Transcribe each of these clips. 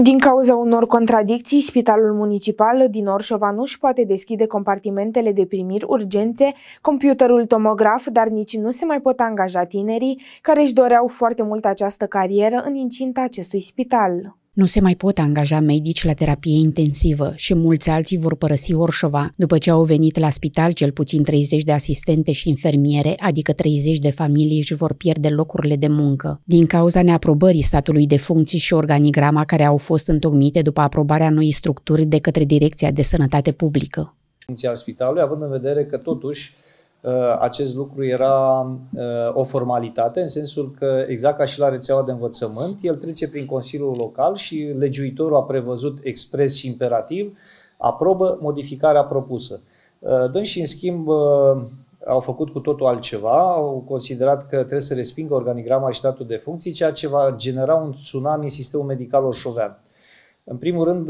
Din cauza unor contradicții, Spitalul Municipal din Orșova nu își poate deschide compartimentele de primiri, urgențe, computerul tomograf, dar nici nu se mai pot angaja tinerii care își doreau foarte mult această carieră în incinta acestui spital. Nu se mai pot angaja medici la terapie intensivă și mulți alții vor părăsi Orșova după ce au venit la spital cel puțin 30 de asistente și infermiere, adică 30 de familii își vor pierde locurile de muncă. Din cauza neaprobării statului de funcții și organigrama care au fost întocmite după aprobarea noii structuri de către Direcția de Sănătate Publică. Funcția spitalului, având în vedere că totuși acest lucru era o formalitate, în sensul că, exact ca și la rețeaua de învățământ, el trece prin Consiliul Local și legiuitorul a prevăzut expres și imperativ, aprobă modificarea propusă. Dânsii, în schimb, au făcut cu totul altceva, au considerat că trebuie să respingă organigrama și statul de funcții, ceea ce va genera un tsunami în sistemul medical orșovean. În primul rând,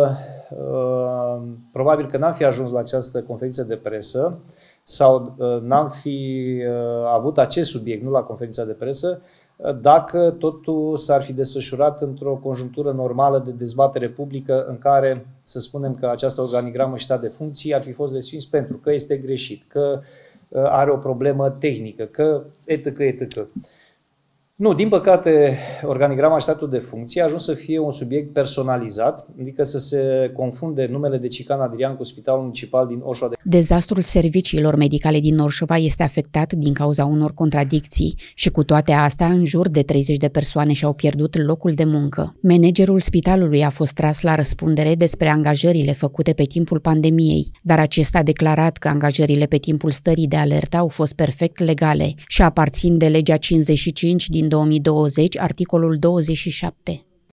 probabil că n-am fi ajuns la această conferință de presă sau n-am fi avut acest subiect, nu la conferința de presă, dacă totul s-ar fi desfășurat într-o conjunctură normală de dezbatere publică în care, să spunem că această organigramă și stat de funcții ar fi fost respins pentru că este greșit, că are o problemă tehnică, că etc. Nu, din păcate, organigrama și statul de funcție a ajuns să fie un subiect personalizat, adică să se confunde numele de Cican Adrian cu Spitalul Municipal din Orșova. Dezastrul serviciilor medicale din Orșova este afectat din cauza unor contradicții și cu toate astea, în jur de 30 de persoane și-au pierdut locul de muncă. Managerul spitalului a fost tras la răspundere despre angajările făcute pe timpul pandemiei, dar acesta a declarat că angajările pe timpul stării de alertă au fost perfect legale și aparțin de legea 55 din 2020, articolul 27.